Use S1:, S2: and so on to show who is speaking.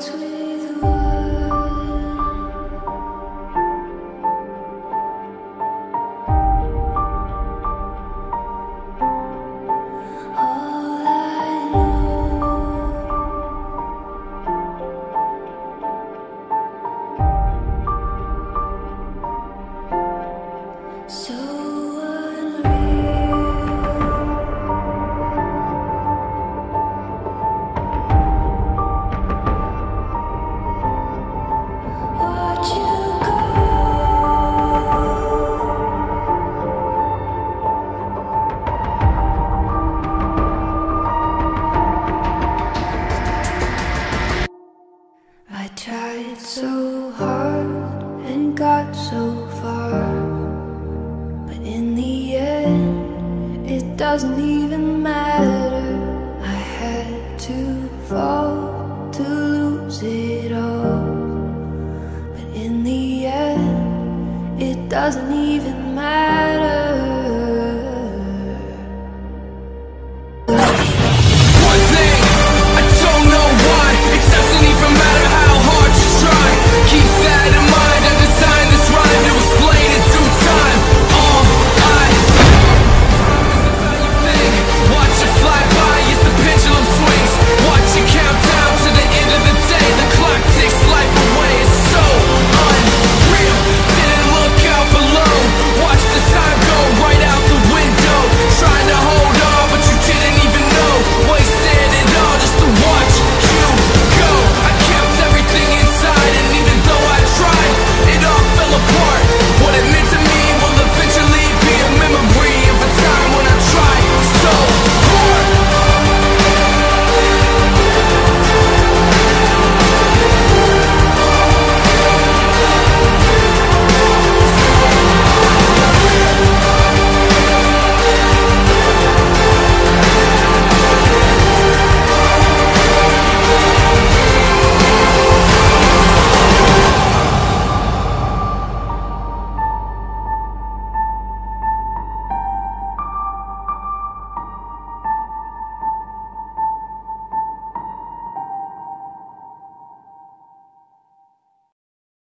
S1: I tried so hard and got so far, but in the end it doesn't even matter. I had to fall to lose it all, but in the end it doesn't even matter.